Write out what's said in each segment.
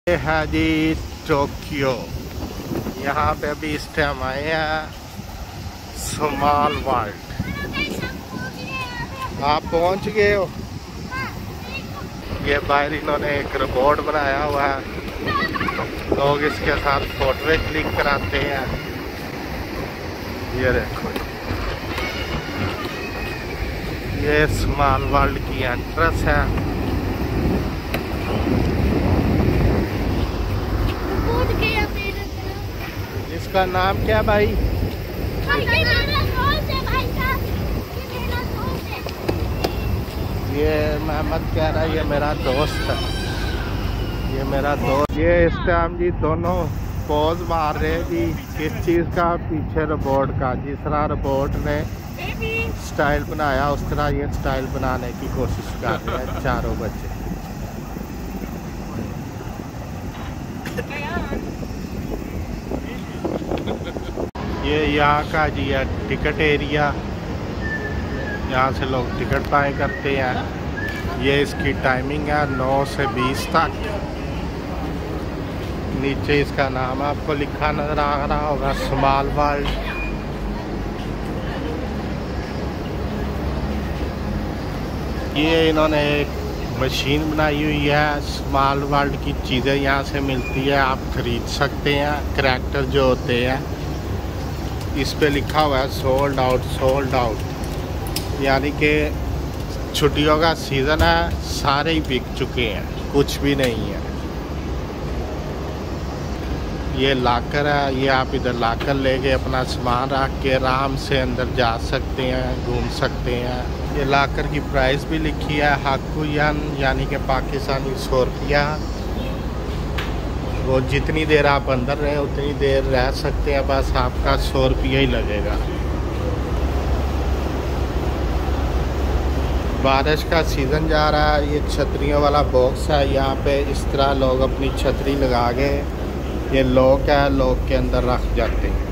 ये है जी टोक्यो। यहाँ पे अभी इस टाइम आए हैं स्मॉल वर्ल्ड। आप पहुँच गए हो? ये बाहर इन्होंने एक रोबोट बनाया हुआ है, लोग इसके साथ फोटो क्लिक कराते हैं। ये देखो, ये स्मॉल वर्ल्ड की एंट्रेंस है। इसका नाम क्या भाई? ये मोहम्मद कह रहा है ये मेरा दोस्त है, ये मेरा दोस्त। ये इस टाइम जी दोनों पोज मार रहे हैं जी। किस चीज़ का? पीछे रोबोट का। जिस तरह रोबोट ने स्टाइल बनाया उस तरह ये स्टाइल बनाने की कोशिश कर रहे हैं चारों बच्चे। ये यहाँ का जी है टिकट एरिया, यहाँ से लोग टिकट बाय करते हैं। ये इसकी टाइमिंग है 9 से 20 तक। नीचे इसका नाम आपको लिखा नजर आ रहा होगा, स्मॉल वर्ल्ड। ये इन्होंने एक मशीन बनाई हुई है, स्मॉल वर्ल्ड की चीज़ें यहाँ से मिलती है, आप खरीद सकते हैं। करैक्टर जो होते हैं इस पे लिखा हुआ है सोल्ड आउट, सोल्ड आउट। यानी कि छुट्टियों का सीज़न है, सारे ही बिक चुके हैं, कुछ भी नहीं है। ये लाकर है, ये आप इधर लाकर लेके अपना सामान रख के आराम से अंदर जा सकते हैं, घूम सकते हैं। ये लाकर की प्राइस भी लिखी है हाकुयन, यानी कि पाकिस्तानी 100 रुपया। वो जितनी देर आप अंदर रहें उतनी देर रह सकते हैं, बस आपका 100 रुपया ही लगेगा। बारिश का सीज़न जा रहा है। ये छतरियों वाला बॉक्स है, यहाँ पे इस तरह लोग अपनी छतरी लगा के, ये लॉक है, लॉक के अंदर रख जाते हैं।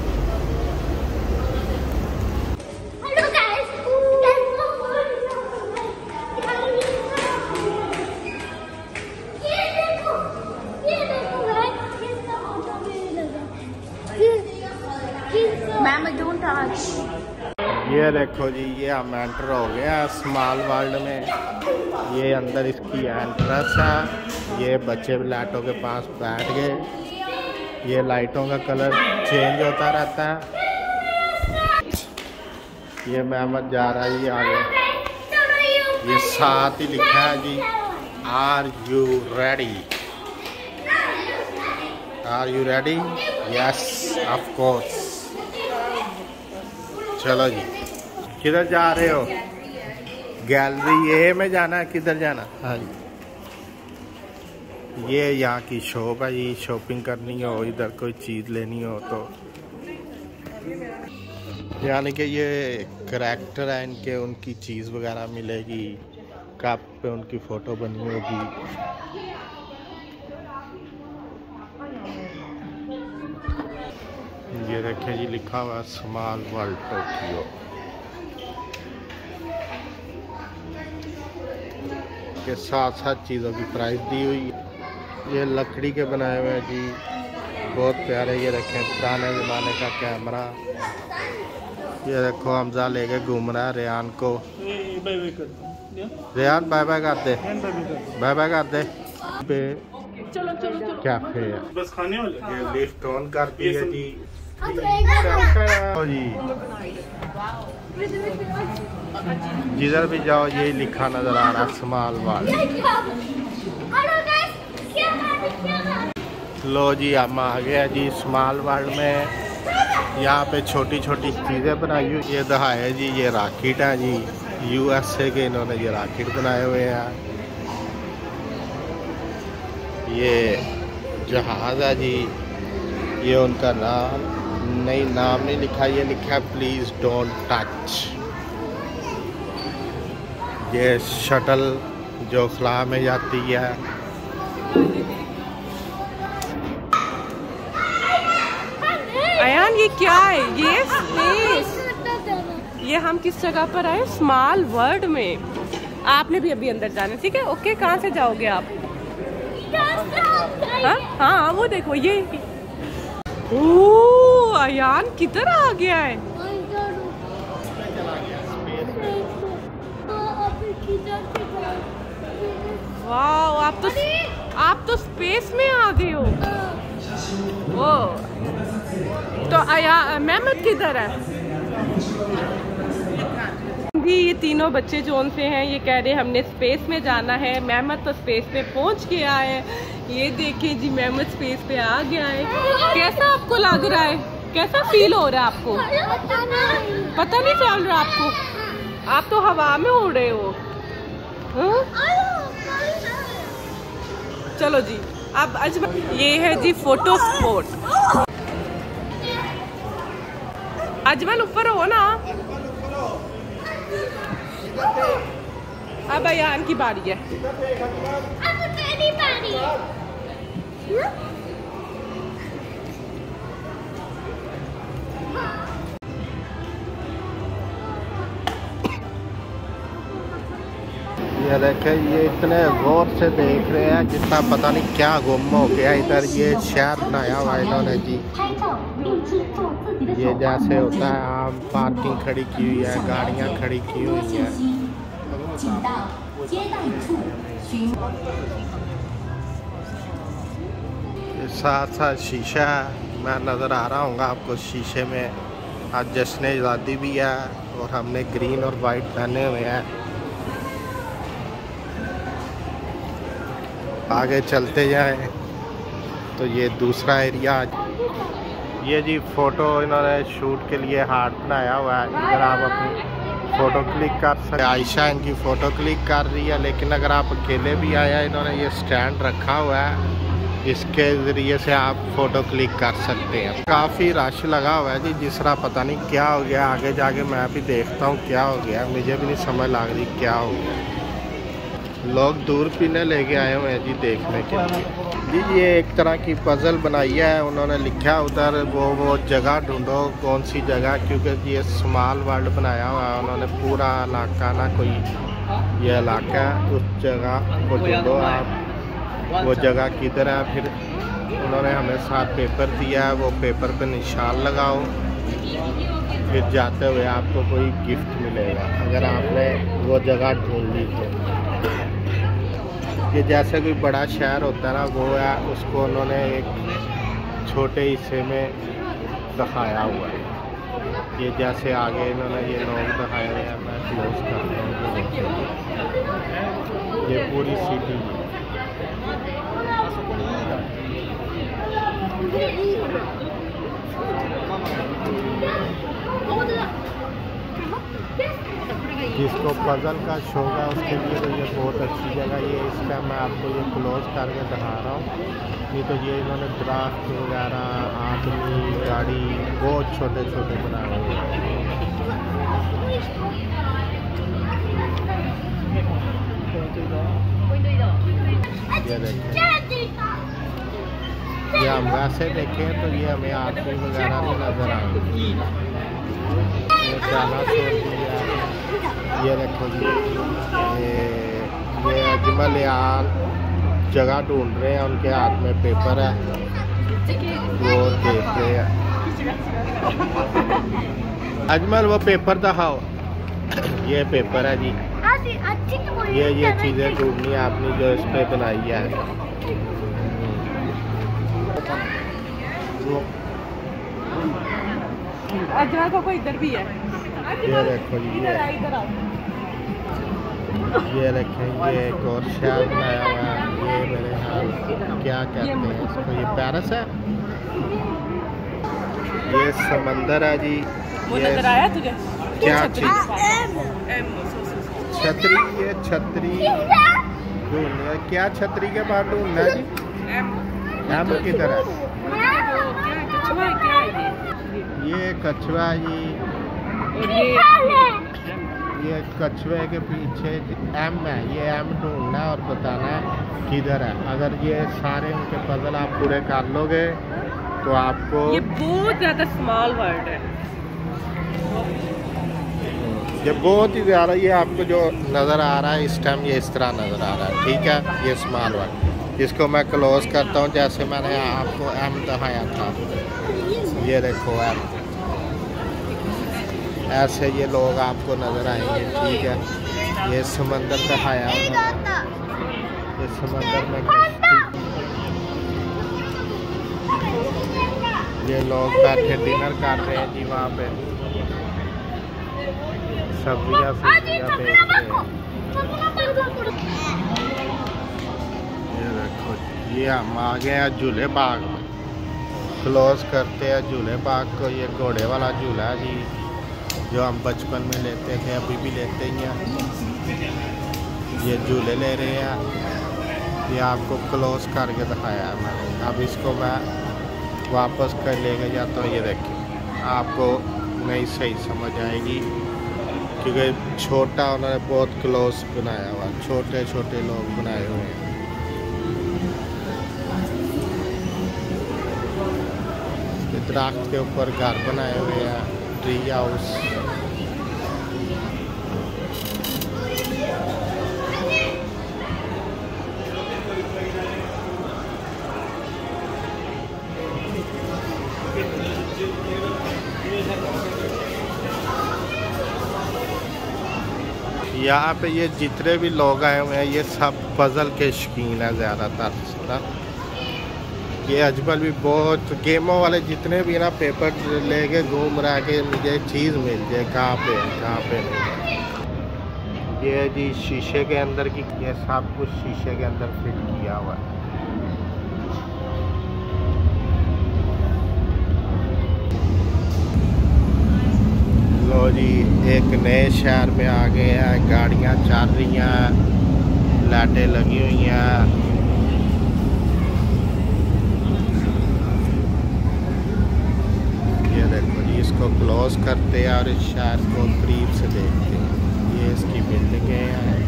ये देखो जी, ये हम एंटर हो गए हैं स्मॉल वर्ल्ड में। ये अंदर इसकी एंट्रेंस है। ये बच्चे लाइटों के पास बैठ गए। ये लाइटों का कलर चेंज होता रहता है। ये मोहम्मद जा रहा है आगे। ये साथ ही लिखा है जी, are you ready? Are you ready? Yes of course. चलो जी, किधर जा रहे हो? गैलरी ए में जाना है, किधर जाना? हाँ जी, ये यहाँ की शॉप है जी। शॉपिंग करनी हो, इधर कोई चीज़ लेनी हो तो, यानी कि ये करैक्टर है इनके, उनकी चीज़ वगैरह मिलेगी। कप पे उनकी फ़ोटो बनी होगी। ये देखिए जी, लिखा हुआ स्मॉल वर्ल्ड टोक्यो। के साथ साथ चीज़ों की प्राइस दी हुई है। ये लकड़ी के बनाए हुए हैं जी, बहुत प्यारे। ये रखें पुराने ज़माने का कैमरा। ये देखो हमजा लेके घूम रहा है रेहान को। रेहान बाय बाय कर दे, बाय बाय कर दे। पे कैफे है, बस खाने वाले। ये लिफ्ट ऑन कर दी है जी। जिधर भी जाओ यही लिखा नजर आ रहा है स्मॉल वर्ल्ड। लो जी, हम आ गए जी स्मॉल वर्ल्ड में। यहाँ पे छोटी छोटी चीज़ें बनाई हुई। ये दिखाए जी, ये रॉकेट है जी, USA के इन्होंने ये रॉकेट बनाए हुए हैं। ये जहाज़ है जी, ये उनका नाम नहीं लिखा, ये लिखा है प्लीज़ डोंट टच। ये शटल जो खला में जाती है। अयान, ये क्या है? ये स्पेस, ये हम किस जगह पर आए? स्मॉल वर्ल्ड में। आपने भी अभी अंदर जाना, ठीक है? ओके, कहाँ से जाओगे आप? हाँ वो देखो ये। ओह अयान किधर आ गया है? वाह आप तो स्पेस में आ गए हो। ओ तो मेहमत किधर है? ये तीनों बच्चे जो उनसे हैं ये कह रहे हमने स्पेस में जाना है। मेहमत तो स्पेस पे पहुंच गया है। ये देखिए जी मेहमत स्पेस पे आ गया है। कैसा आपको लग रहा है? कैसा फील हो रहा है आपको? पता नहीं चल रहा आपको? आप तो हवा में उड़ रहे हो। चलो जी अब ये है जी फोटो स्पॉट। अजमल ऊपर हो ना। अब अयान की बारी है। ये देखे ये इतने गौर से देख रहे हैं जितना पता नहीं क्या गुम हो गया इधर। ये शहर बनाया हुआ इन्होंने जी। ये जैसे होता है आम पार्किंग खड़ी की हुई है, गाड़ियाँ खड़ी की हुई हैं। साथ साथ शीशा है। मैं नज़र आ रहा हूँ आपको शीशे में। आज जश्न आज़ादी भी है और हमने ग्रीन और वाइट पहने हुए हैं। आगे चलते जाएं तो ये दूसरा एरिया। ये जी फ़ोटो इन्होंने शूट के लिए हार्ट बनाया हुआ है। इधर आप अपनी फ़ोटो क्लिक कर सकते। आयशा इनकी फ़ोटो क्लिक कर रही है, लेकिन अगर आप अकेले भी आया इन्होंने ये स्टैंड रखा हुआ है, इसके ज़रिए से आप फ़ोटो क्लिक कर सकते हैं। काफ़ी रश लगा हुआ है जी। जिस तरह पता नहीं क्या हो गया। आगे जाके मैं भी देखता हूँ क्या हो गया। मुझे भी नहीं समझ लग रही क्या हो गया। लोग दूर पीने लेके आए हुए हैं जी देखने के लिए। जी ये एक तरह की पज़ल बनाई है उन्होंने। लिखा उधर वो जगह ढूंढो कौन सी जगह, क्योंकि ये स्मॉल वर्ल्ड बनाया हुआ है उन्होंने। पूरा इलाका ना कोई ये इलाका है, उस जगह को ढूंढो आप। वो जगह किधर है? फिर उन्होंने हमें साथ पेपर दिया है, वो पेपर पे निशान लगाओ। फिर जाते हुए आपको कोई गिफ्ट मिलेगा अगर आपने वो जगह ढूंढ ली तो। ये जैसे कोई बड़ा शहर होता है ना वो है, उसको उन्होंने एक छोटे हिस्से में दिखाया हुआ है। ये जैसे आगे इन्होंने ये लोग दिखाए हुए हैं। मैं क्लोज करता हूँ। ये पूरी सिटी जिसको पज़ल का शौक है उसके लिए तो ये बहुत अच्छी जगह ये। इस टाइम मैं आपको ये क्लोज करके दिखा रहा हूँ। नहीं तो ये इन्होंने दरख्त वगैरह, आदमी, गाड़ी बहुत छोटे छोटे बनाए हुए हैं। ये देखें, ये हम वैसे देखें तो ये हमें आदमी वगैरह नहीं नज़र आ रही। ये गाना छोड़ दिया। ये देखो जी ये अजमल यार जगह ढूंढ रहे हैं। उनके हाथ में पेपर है, वो देख रहे हैं। अजमल वो पेपर दिखाओ। ये पेपर है जी। ये चीज़ें ढूंढनी है आपने जो इस पे बनाई है। अजरा का कोई इधर भी है। ये देखो जी ये देखें ये एक और शहर बनाया हुआ है। ये मेरे हाल क्या कहते हैं इसको, ये पेरिस है। ये समंदर है जी। वो नजर आया तुझे? क्या चीज? छतरी। ये छतरी ढूंढना। क्या छतरी के बाद ढूंढना है जी? एम किधर है? ये कछुआ जी। ये कछुए के पीछे एम है। ये एम ढूंढना है और बताना है किधर है। अगर ये सारे उनके पजल आप पूरे कर लोगे तो आपको ये बहुत ज़्यादा स्मॉल वर्ल्ड है। ये बहुत ही ज़्यादा। ये आपको जो नज़र आ रहा है इस टाइम ये इस तरह नज़र आ रहा है। ठीक है, ये स्मॉल वर्ल्ड। इसको मैं क्लोज करता हूँ जैसे मैंने आपको एम दिखाया था। ये देखो एम, ऐसे ये लोग आपको नज़र आएंगे, ठीक है। ये समंदर दिखाया उन्होंने, ये समंदर में कश्ती, ये लोग बैठे डिनर कर रहे हैं जी वहाँ पे, सब्जियाँ बेच रहे हैं। ये देखो, ये हम आ गए हैं झूले बाग में। क्लोज करते हैं झूले बाग को। ये घोड़े वाला झूला है जी, जो हम बचपन में लेते थे, अभी भी लेते ही हैं। ये झूले ले रहे हैं, ये आपको क्लोज करके दिखाया है मैंने। अब इसको मैं वापस कर लेके जाता हूँ। ये देखिए, आपको नहीं सही समझ आएगी क्योंकि छोटा उन्होंने बहुत क्लोज बनाया हुआ, छोटे छोटे लोग बनाए हुए हैं। दरख्त के ऊपर घर बनाए हुए हैं, ट्री हाउस। यहाँ पे ये जितने भी लोग आए हुए हैं ये सब पजल के शौकीन है ज़्यादातर ना। ये अजमल भी बहुत गेमों वाले जितने भी ना पेपर लेके घूम रहा है कि मुझे चीज़ मिल जाए, कहाँ पे नहीं। ये जी शीशे के अंदर की, ये सब कुछ शीशे के अंदर फिट किया हुआ है। लो जी, एक नए शहर में आ गए हैं, गाड़ियाँ चल रही हैं, लाइटें लगी हुई हैं। ये देखो जी, इसको क्लोज करते हैं और इस शहर को करीब से देखते हैं। ये इसकी बिल्डिंगें हैं।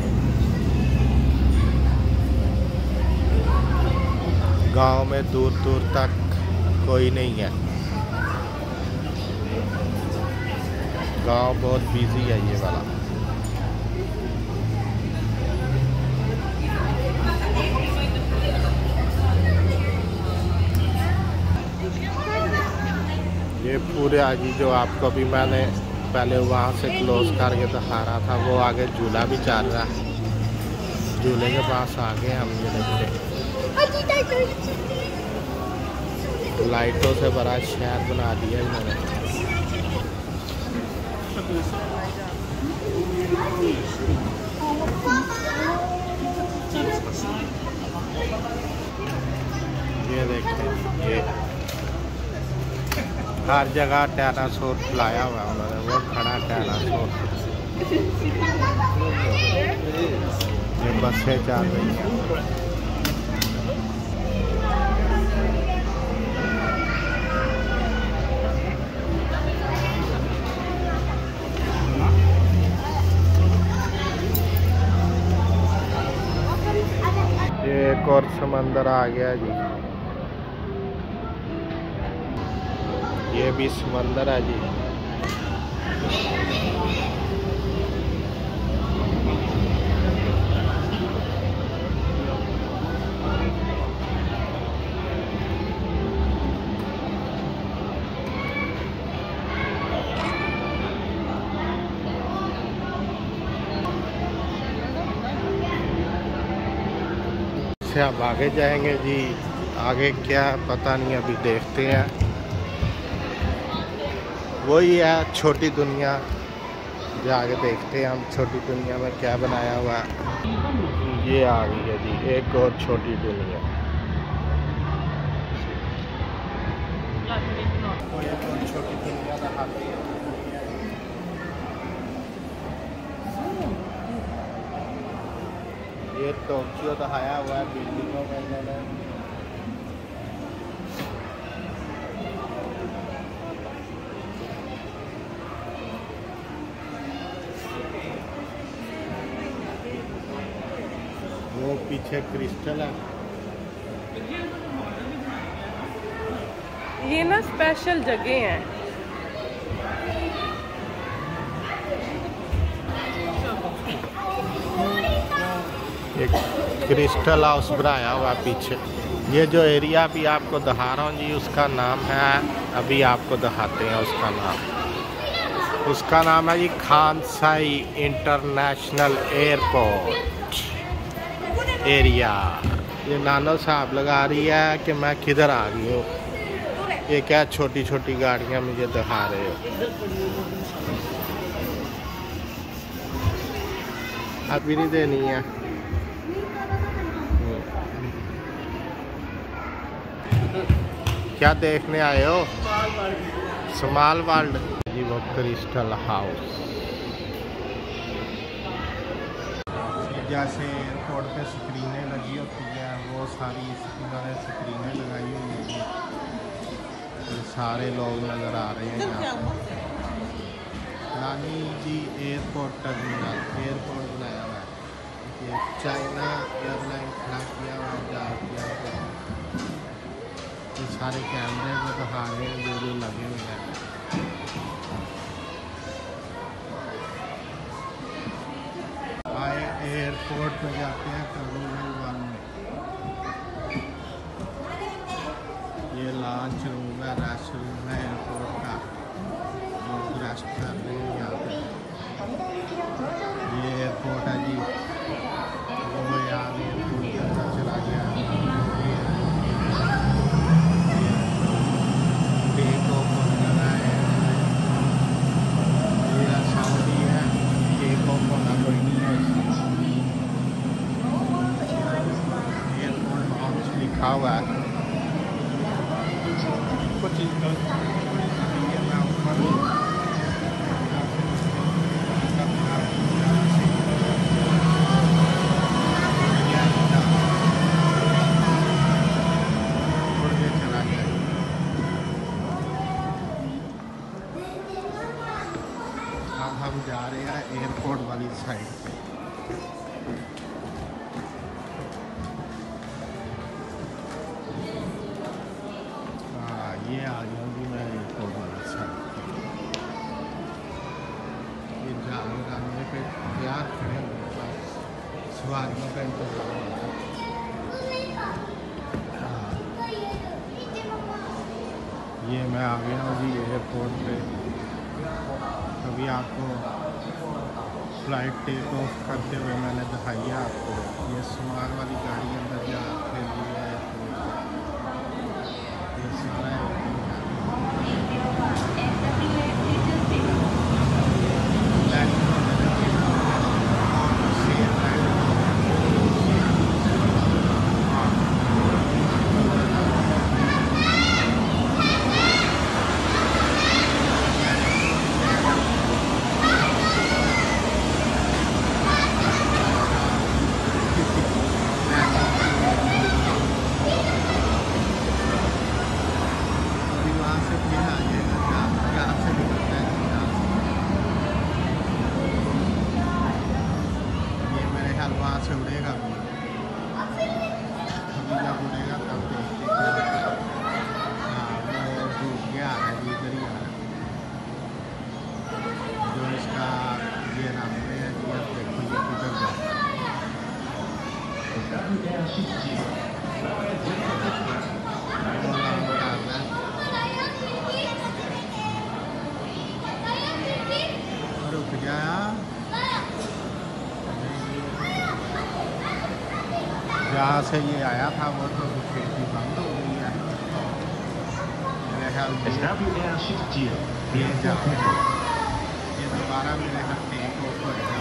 गांव में दूर दूर तक कोई नहीं है, गांव बहुत बिजी है ये वाला। ये पूरे आज जो आपको भी मैंने पहले वहाँ से क्लोज करके दिखा रहा था, वो आगे झूला भी चल रहा है। झूले के पास आ गए हम। ये देखते लाइटों से बड़ा शहर बना दिया इन्होंने। ये देखते, ये हर जगह डायनासोर लाया हुआ उन्होंने, वो खड़ा डायनासोर। ये बसें चल रही हैं। एक और समंदर आ गया जी, ये भी समंदर है जी। से अब आगे जाएंगे जी, आगे क्या पता नहीं, अभी देखते हैं। वही है छोटी दुनिया, जाके देखते हैं हम छोटी दुनिया में क्या बनाया हुआ है। ये आ गई है जी एक और छोटी दुनिया। छोटी दुनिया दिखाती है। ये टोक्यो दिखाया हुआ है बिल्डिंगों में इन्होंने। वो पीछे क्रिस्टल है। ये ना स्पेशल जगह है। एक क्रिस्टल हाउस बनाया हुआ पीछे। ये जो एरिया भी आपको दिखा रहा हूँ जी, उसका नाम है, अभी आपको दिखाते हैं उसका नाम। उसका नाम है जी खानसाई इंटरनेशनल एयरपोर्ट एरिया। ये नानो साहब लगा रही है कि मैं किधर आ गई हूँ। ये क्या छोटी छोटी गाड़ियाँ मुझे दिखा रहे हो। अभी नहीं देनी है। क्या देखने आए हो? स्मॉल वर्ल्ड जी, वो क्रिस्टल हाउस। जैसे एयरपोर्ट पे स्क्रीनें लगी होती हैं, वो सारी इन्होंने स्क्रीनें लगाई हुई हैं। तो सारे लोग नज़र आ रहे हैं यहाँ पे। Rani ji airport terminal, airport बनाया हुआ है। ये चाइना एयरलाइन खड़ा किया हुआ है जहाँ किया। ये सारे कैमरे में दिखा रहे हैं जो लगे हुए हैं। आए एयरपोर्ट में जाते हैं टर्मिनल 1 में। ये लॉन्च रूम है, रेस्ट रूम है एयरपोर्ट का। लोग रेस्ट कर रहे हैं यहाँ पे। ये एयरपोर्ट है जी, वो यहाँ एयरपोर्ट के अंदर चला गया। टेक ऑफ होने लगा है। ये सऊदी है, टेक ऑफ होना कोई नहीं है। एयरपोर्ट लॉन्च लिखा हुआ है। कुछ हम जा रहे हैं एयरपोर्ट वाली साइड पे। हाँ, ये आ जाऊँगी मैं एयरपोर्ट वाली साइड पे। ये जाने पे तैयार खड़े हुए पास सवारियों का इंतजार हो रहा है। हाँ, ये मैं आ गया हूँ जी एयरपोर्ट पे। अभी आपको फ्लाइट टेक ऑफ करते हुए मैंने दिखाई है आपको। ये सामान वाली गाड़ी अंदर जा रही है। ये सारा वहाँ से उड़ेगा भी। अभी जब उड़ेगा तब देखते क्या। हाँ, वो डूब गया है, इधर ही आ रहा है। जो इसका ये रास्ते है जी, अब देखो ये किधर जाता है। रुक गया। जहाँ से ये आया था वो तो खिड़की बंद हो गई है मेरे ख्याल से। ये दोबारा मेरे ख्याल टेक ऑफ करेगा।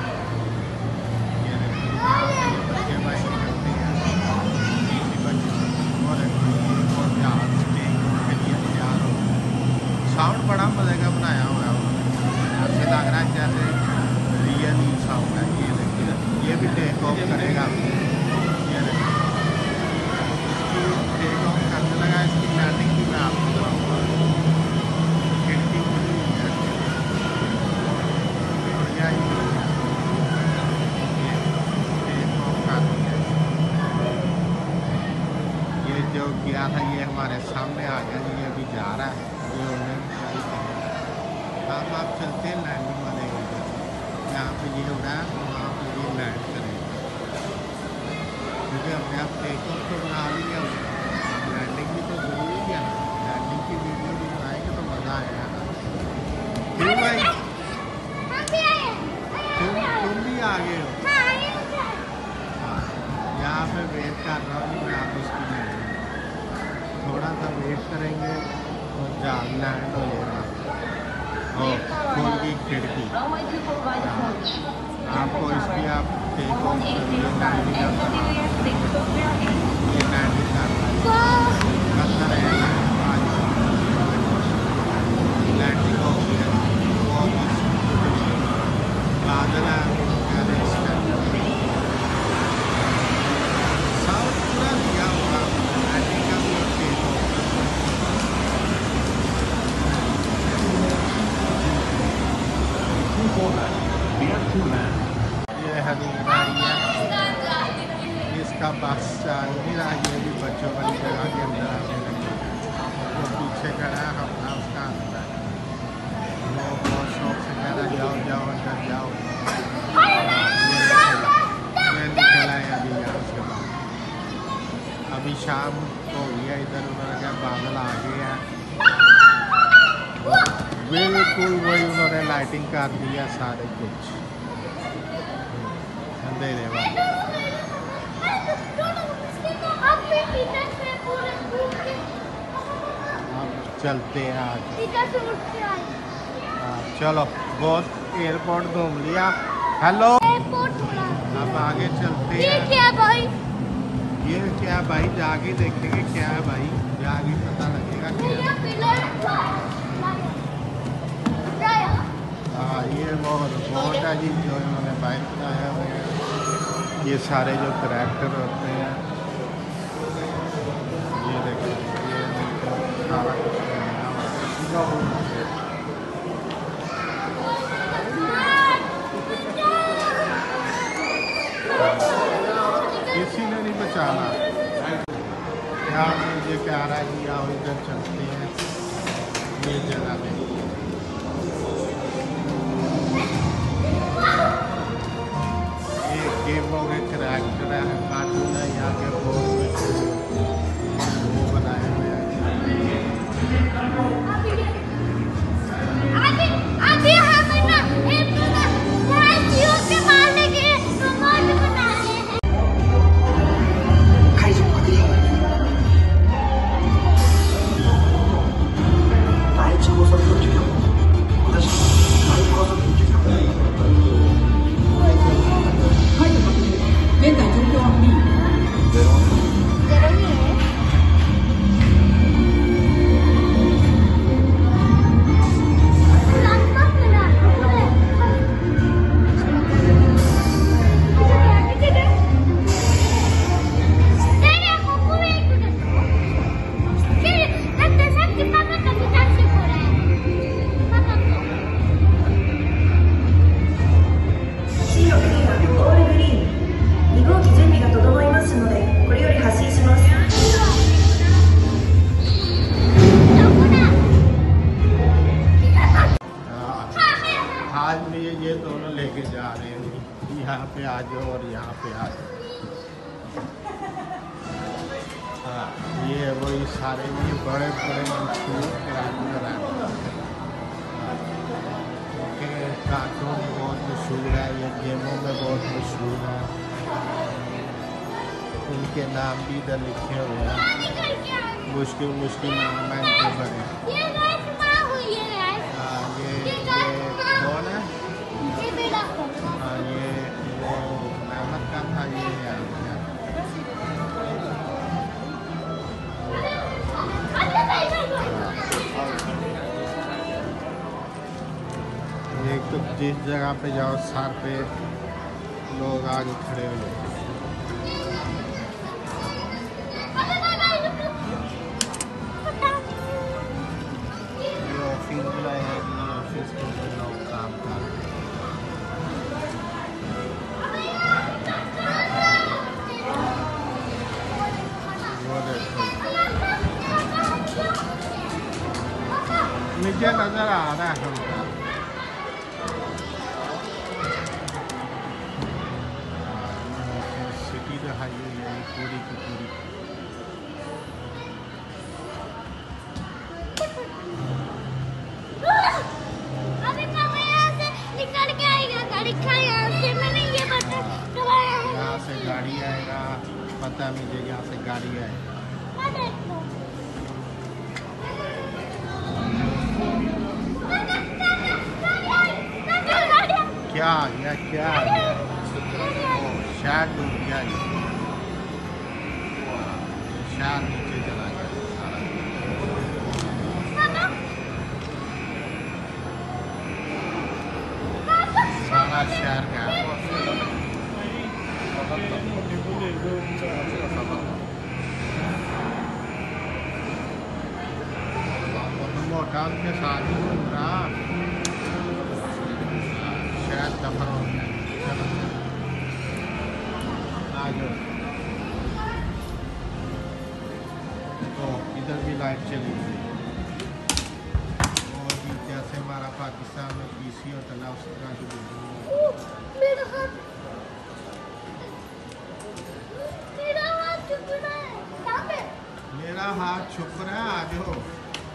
ये बच्चे भाई निकलते हैं और जहाज टेक ऑफ के लिए तैयार हो। साउंड बड़ा मजे का बनाया हुआ है उन्होंने। ऐसे लग रहा है जैसे रियल ही साउंड है। ये देखिए, ये भी टेक ऑफ करेगा। टेक ऑफ करने लगा, इसकी लैंडिंग भी मैं आपको बताऊँगा। खिड़की खुली हुई है, बढ़िया ही टेक ऑफ कर दिया। ये जो गया था ये हमारे सामने आ गया। ये अभी जा रहा है। ये उन्हें हम आप चलते हैं लैंडिंग वाले एरिया। यहाँ पे ये उड़ा है, वहाँ पे ये लैंड करेगा। क्योंकि हमने अब टेक ऑफ तो बना लिया, लैंडिंग भी तो जरूरी है ना, लैंडिंग की वीडियो भी बनाएंगे तो मज़ा आएगा ना। क्यों भाई तुम भी आ गए हो? यहाँ पे वेट कर रहा हूँ मैं, आप उसकी नहीं, थोड़ा सा वेट करेंगे तो जहाँ लैंड हो जाएगा। और खोल की खिड़की आपको इसकी आप टेक ऑफ ये लैंडिंग कर लैंडिंग हो गया, बादल है सब पूरा दिया होगा लैंडिंग का भी टेक ऑफ। ये हदीना है, इसका बस चल नहीं रहा, ये भी बच्चों वाली जगह के अंदर आने लगे। वो पीछे खड़ा है अपना, उसका अंदर वो बहुत शौक से कह रहा जाओ जाओ अंदर जाओ। ये निकला है अभी यहाँ से बाहर। अभी शाम हो गई है, इधर उधर क्या बादल आ गए हैं, बिल्कुल वही उन्होंने लाइटिंग कर दिया सारे कुछ अंधेरे वाले। अब चलते हैं आगे। हाँ चलो, बहुत एयरपोर्ट घूम लिया। हेलो, अब आगे चलते हैं। ये क्या भाई? ये क्या भाई, जाके देखेंगे क्या है भाई, जाके पता लगेगा क्या है। हाँ ये वो रोबोट है जी जो इन्होंने बाइक बनाया हुआ है। ये सारे जो करैक्टर होते हैं, ये देखो, ये सारा कुछ बनाया हुआ है। किसी ने नहीं बचाना। क्या मुझे कह रहा है कि आओ इधर चलते हैं, ये जगह पे गेमों के करैक्टर है, कार्टून है, यहाँ के बोर्ड में वो बनाए हुए हैं। अभी हमें ना एक जियो के मारने के रोबोट बना रहे हैं। आज में ये दोनों लेके जा रहे हैं, यहाँ पे आ जाओ और यहाँ पे आ जाओ। हाँ ये वही सारे ये बड़े बड़े मशहूर करैक्टर हैं, कार्टून बहुत मशहूर है, ये गेमों में बहुत मशहूर है, उनके नाम भी इधर लिखे हुए हैं। मुश्किल मुश्किल नाम है इनके बड़े। ये कौन है? हाँ ये वो मेहमद का था, ये एक तो जिस जगह पे जाओ सर पे लोग आगे खड़े हो जाते हैं। ऑफिस के लोग काम कर रहे हैं। वो देखो नीचे नजर आ रहा है हमका। सिटी जो हाईवे यही लगता है मुझे यहाँ से गाड़ी है। क्या आ गया, क्या आ गया? शायद डूब गया, शायद नीचे चला गया सारा शहर का। मोटा उनके साथ ही घूम रहा, शायद दफन हो गया। तो इधर भी लाइट चली गई और जैसे हमारा पाकिस्तान में पीसी होता है उस तरह की मेरा हाथ छुप रहा है। कहाँ पे? मेरा हाथ छुप रहा है। आज हो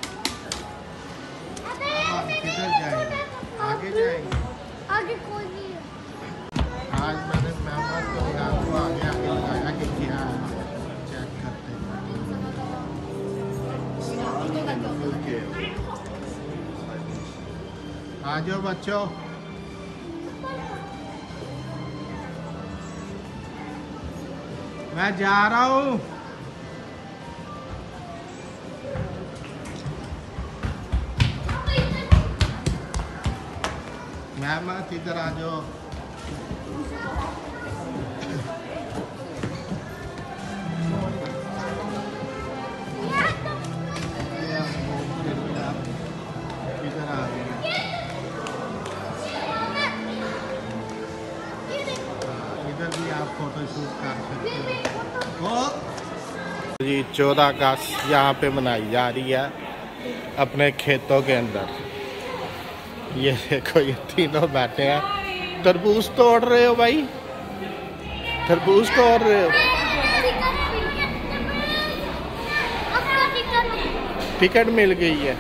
किधर जाएंगे? आगे जाएंगे। आगे कोई नहीं है। आज मैंने मेहमान को आगे आगे लगाया कि क्या चेक करते हैं। आ जाओ बच्चों, मैं जा रहा हूँ। मेहमान इधर आ जाओ। इधर आ गए। इधर भी आप फोटो शूट कर सकते हो। जी 14 अगस्त यहाँ पे मनाई जा रही है अपने खेतों के अंदर। ये देखो ये तीनों बैठे हैं। तरबूज तोड़ रहे हो भाई? तरबूज तोड़ रहे हो? टिकट मिल गई है।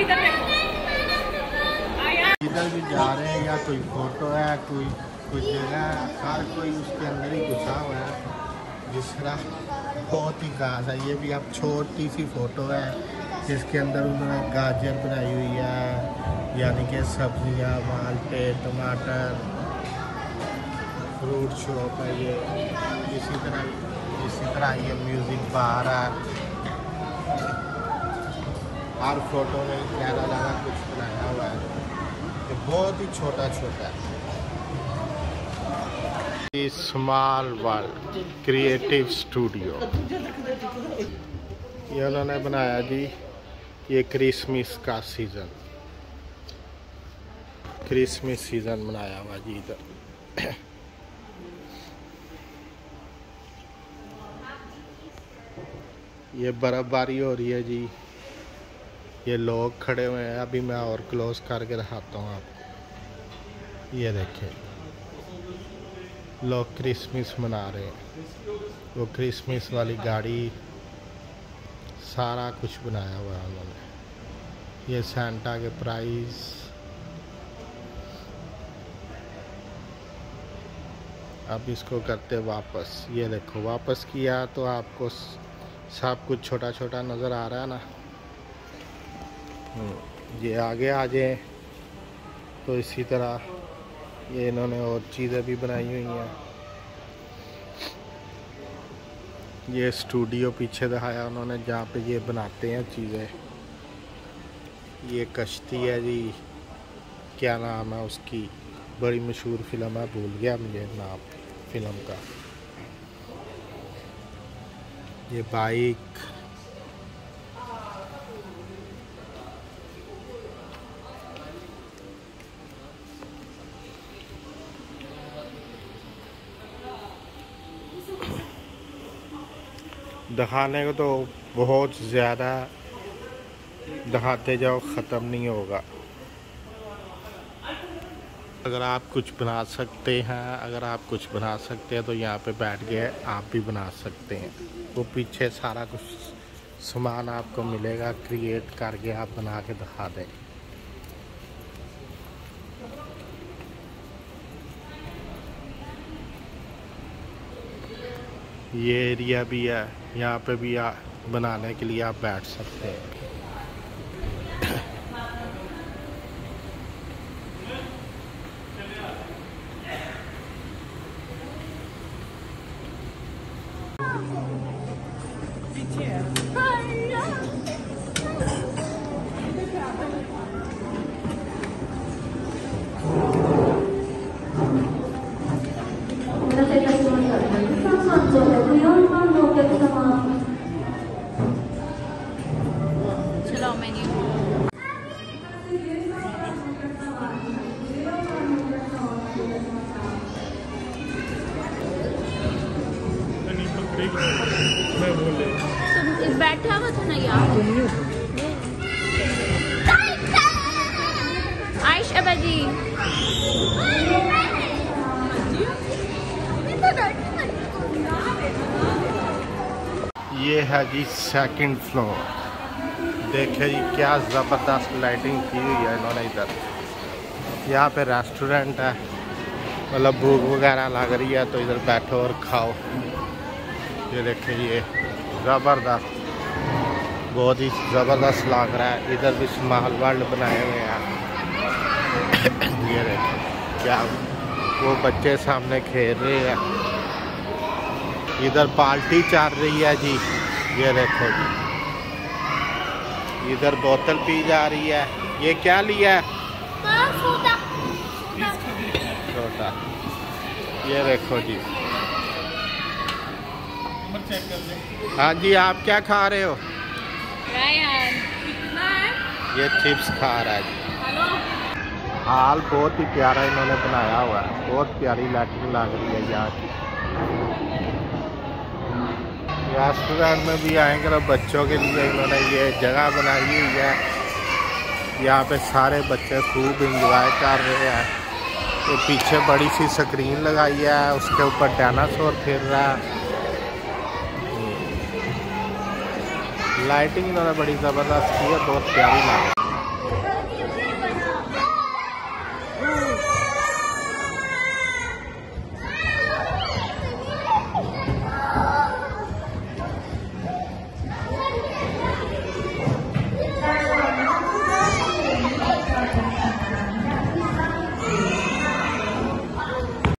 इधर भी जा रहे हैं या कोई फोटो है, कोई कुछ जगह है, हर कोई उसके अंदर ही घुसा हुआ है। जिस तरह बहुत ही खास है। ये भी अब छोटी सी फोटो है जिसके अंदर उन्होंने गाजर बनाई हुई है, यानी कि सब्जियां, माल्टे, टमाटर, फ्रूट शॉप है ये। इसी तरह ये म्यूज़िक बार है। हर फोटो में ज़्यादा कुछ बनाया हुआ है। ये बहुत ही छोटा है। स्मॉल वर्ल्ड क्रिएटिव स्टूडियो ये उन्होंने बनाया जी। ये क्रिसमस का सीज़न, क्रिसमस सीज़न मनाया हुआ जी इधर। ये बर्फबारी हो रही है जी। ये लोग खड़े हुए हैं। अभी मैं और क्लोज करके दिखाता हूँ आपको। ये देखें, लोग क्रिसमस मना रहे हैं। वो क्रिसमस वाली गाड़ी, सारा कुछ बनाया हुआ है उन्होंने। ये सेंटा के प्राइस, अब इसको करते वापस। ये देखो वापस किया तो आपको सब कुछ छोटा छोटा नज़र आ रहा है ना। ये आगे आ जाए तो इसी तरह ये इन्होंने और चीज़ें भी बनाई हुई हैं। ये स्टूडियो पीछे दिखाया उन्होंने जहाँ पे ये बनाते हैं चीज़ें। ये कश्ती है जी, क्या नाम है उसकी, बड़ी मशहूर फिल्म है, भूल गया मुझे नाम फिल्म का। ये बाइक, दिखाने को तो बहुत ज़्यादा दिखाते जाओ, ख़त्म नहीं होगा। अगर आप कुछ बना सकते हैं तो यहाँ पे बैठ के आप भी बना सकते हैं। वो पीछे सारा कुछ सामान आपको मिलेगा, क्रिएट करके आप बना के दिखा दें। ये एरिया भी है, यहाँ पे भी बनाने के लिए आप बैठ सकते हैं। चलो मेन्यू तुम बैठा हुआ था ना यार। आयश अबादी ये है जी सेकंड फ्लोर। देखिए जी क्या ज़बरदस्त लाइटिंग की हुई है इन्होंने इधर। यहाँ पे रेस्टोरेंट है, मतलब भूख वगैरह लग रही है तो इधर बैठो और खाओ। ये देखिए ये ज़बरदस्त, बहुत ही ज़बरदस्त लग रहा है। इधर भी स्मॉल वर्ल्ड बनाए हुए हैं। ये देखिए क्या, वो बच्चे सामने खेल रहे हैं। इधर पार्टी चल रही है जी। ये देखो जी, इधर बोतल पी जा रही है। ये क्या लिया है? छोटा। ये देखो जी। हाँ जी, आप क्या खा रहे हो? ये चिप्स खा रहा है जी। हाल बहुत ही प्यारा इन्होंने बनाया हुआ है, बहुत प्यारी लाइटिंग लग रही है यहाँ की। रेस्टोरेंट में भी आएंगे तो बच्चों के लिए इन्होंने ये जगह बनाई हुई है। यहाँ पे सारे बच्चे खूब इंजॉय कर रहे हैं। तो पीछे बड़ी सी स्क्रीन लगाई है, उसके ऊपर डायनासोर फिर रहा है। लाइटिंग इन्होंने बड़ी ज़बरदस्त की है, बहुत प्यारी लग रही है।